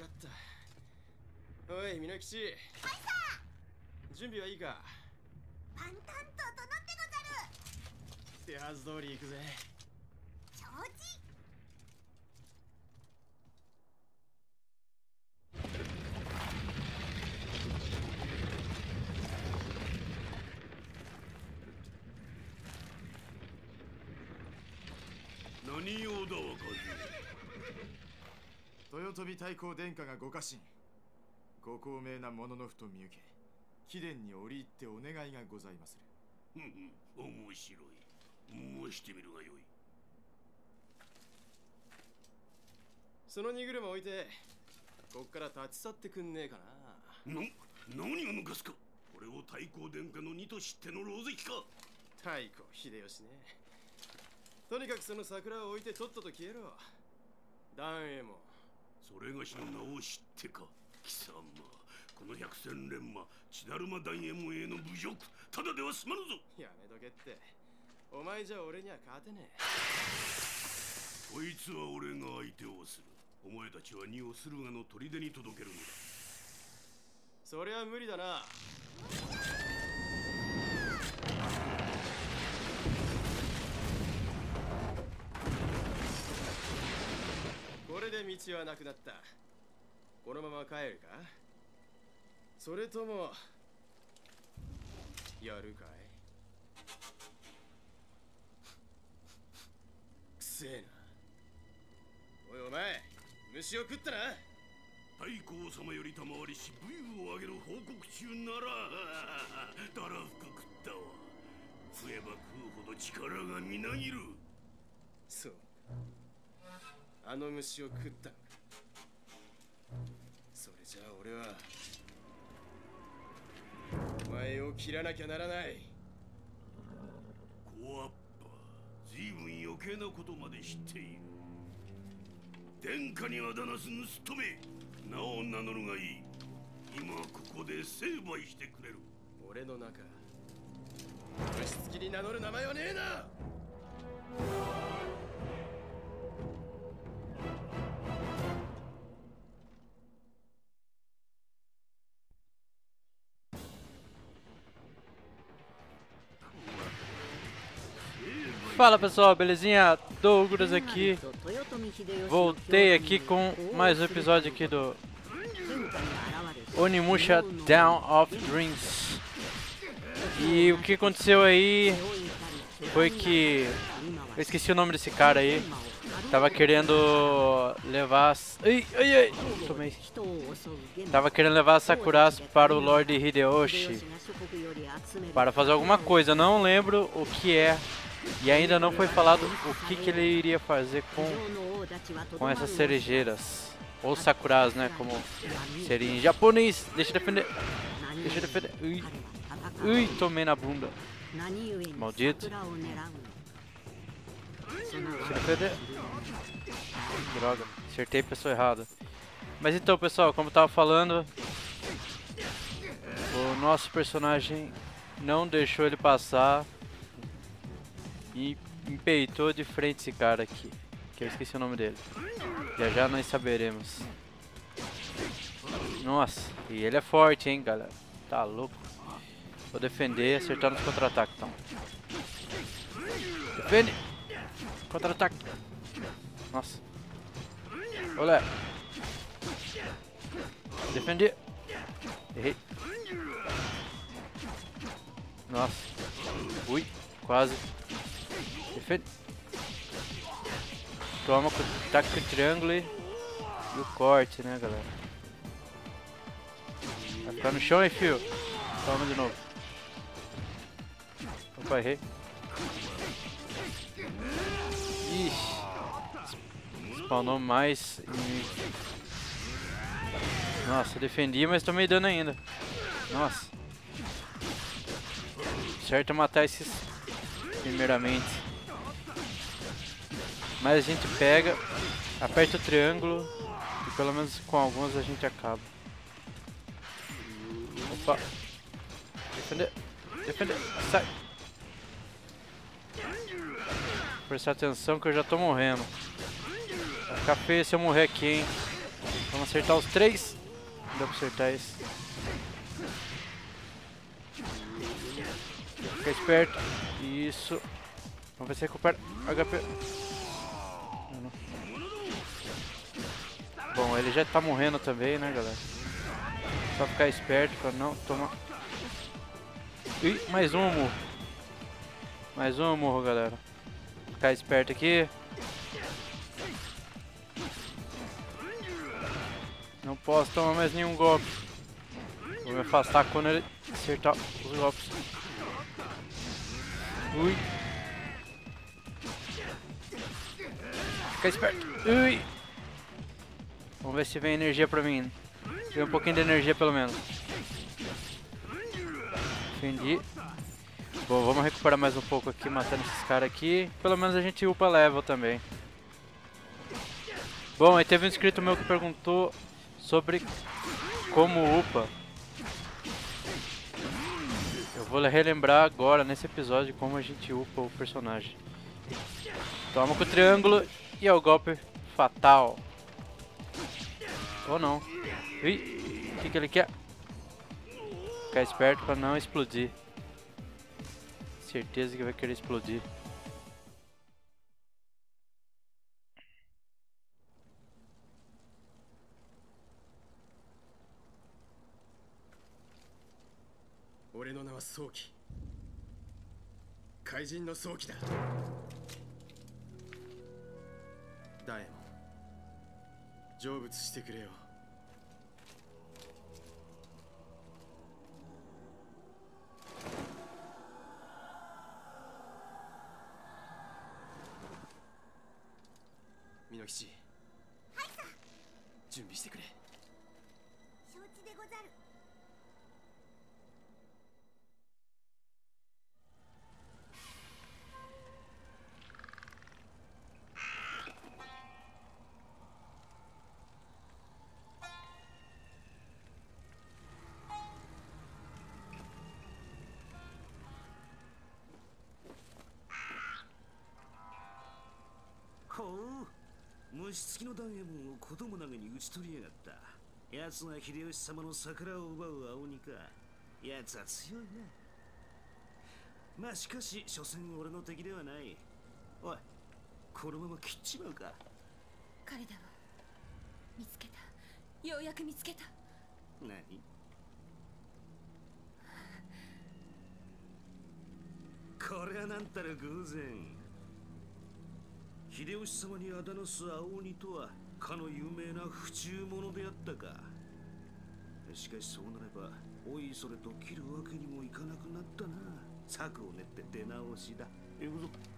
がった。おい、みのきち。はいさ。準備はいいか。 パンタン整ってござる。 手はず通り行くぜ。 承知。 何用だ若造。豊臣太閤殿下がご家臣、ご高名なもののふと見受け、貴殿に折り入ってお願いがございまする。 面白い。申してみるがよい。 その荷車置いて、こっから立ち去ってくんねえかな。 何が抜かすか。これを太閤殿下の荷と知っての狼藉か。 太閤秀吉ね。とにかくその桜を置いてとっとと消えろ。団衛もそれがしの名を知ってか。貴様、この百戦錬磨血だるま団衛門への侮辱、ただでは済まぬぞ。 やめとけって。お前じゃ俺には勝てねえ。 こいつは俺が相手をする。お前たちは荷を駿河の砦に届けるのだ。 そりゃ無理だな。これで道はなくなった。このまま帰るか、それともやるかい。くせえな。おいお前、虫を食ったな。 太閤様より賜りし武勇を挙げる報告中ならたらふく食ったわ。食えば食うほど力がみなぎる。 そう、あの虫を食ったのか。それじゃあ俺はお前を切らなきゃならない。 小アッパ、随分余計なことまで知っている。殿下にあだなす盗め、名を名乗るがいい。今ここで成敗してくれる。 俺の中、虫つきに名乗る名前はねえな。 Fala pessoal, belezinha? Douglas aqui. Voltei aqui com mais um episódio aqui do Onimusha Dawn of Dreams. E o que aconteceu aí foi que eu esqueci o nome desse cara aí. Tava querendo levar... Ai, tomei. Tava querendo levar Sakuratsu para o Lord Hideyoshi para fazer alguma coisa, não lembro o que é. E ainda não foi falado o que ele iria fazer com essas cerejeiras. Ou sakuras, né? Como seria em japonês. Deixa eu defender. Deixa eu defender. Ui, tomei na bunda. Maldito. Deixa eu defender. Droga, acertei a pessoa errada. Mas então, pessoal, como eu tava falando, o nosso personagem não deixou ele passar. E empeitou de frente esse cara aqui, que eu esqueci o nome dele. Já já nós saberemos. Nossa, e ele é forte, hein, galera. Tá louco. Vou defender e acertar nos contra-ataques, então. Defende! Contra-ataque! Nossa. Olé! Defender! Errei. Nossa. Ui, quase. Defende. Toma com o ataque com o triângulo e o corte, né, galera? Vai ficar no chão, hein, fio? Toma de novo. Opa, errei. Ixi. Spawnou mais. Nossa, defendi, mas tomei dano ainda. Nossa. Certo é matar esses primeiramente. Mas a gente pega, aperta o triângulo e pelo menos com alguns a gente acaba. Opa! Defender! Defender! Sai! Prestar atenção que eu já tô morrendo. Vai ficar feio se eu morrer aqui, hein? Vamos acertar os 3. Não dá pra acertar esse. Fica esperto. Isso. Vamos ver se recupera HP. Não. Bom, ele já tá morrendo também, né, galera? Só ficar esperto pra não tomar... Ih, mais um morro. Mais um morro, galera. Ficar esperto aqui. Não posso tomar mais nenhum golpe. Vou me afastar quando ele acertar os golpes. Ui. Fica esperto. Ui. Vamos ver se vem energia pra mim. Vem um pouquinho de energia pelo menos. Entendi. Bom, vamos recuperar mais um pouco aqui, matando esses caras aqui. Pelo menos a gente upa level também. Bom, aí teve um inscrito meu que perguntou sobre como upa. Eu vou relembrar agora nesse episódio como a gente upa o personagem. Toma com o triângulo e é o golpe fatal. Ou não. Ih, o que ele quer? Ficar esperto para não explodir. Certeza que vai querer explodir. 俺の名は早期。怪人の早期だ。ダイエモン、成仏してくれよ。ミノキチ、 はいさ。 準備してくれ。 承知でござる。 ほう、虫付きのダイヤモンを子供投げに打ち取りやがった。奴が秀吉様の桜を奪う青鬼か。奴は強いな。まあしかし所詮俺の敵ではない。おい、このまま切っちまうか。 彼だわ。見つけた。ようやく見つけた。 何？これはなんたら偶然。秀吉様にあだなす青鬼とはかの有名な不忠者であったか。しかしそうなればおいそれと切るわけにもいかなくなったな。策を練って出直しだ。行くぞ。